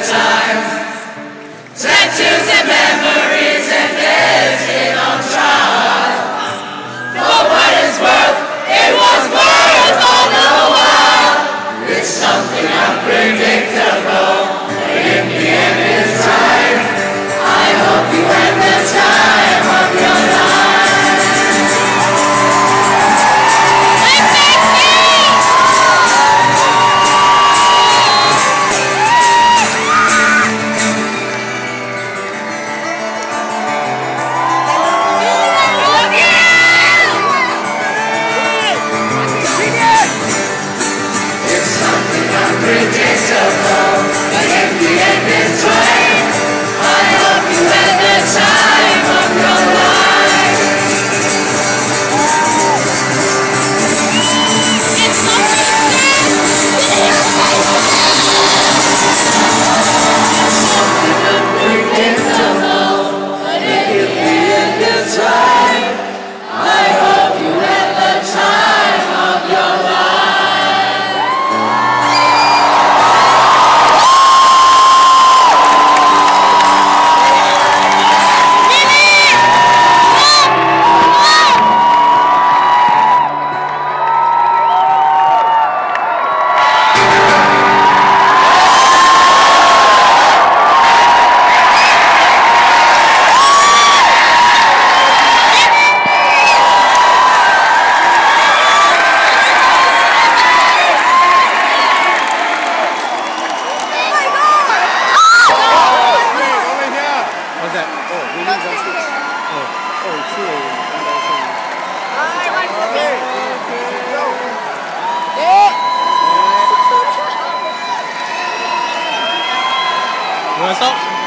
time. Tattoos and memories and lives in on trial. For what it's worth, it was worth all the while. It's something unpredictable, but in the end it's right. I hope you had the time of your life. Unpredictable, but in the end it's right. I hope you had the time of your life. It's something unpredictable, but in the end it's right. I hope you had the time of your life. You wanna stop?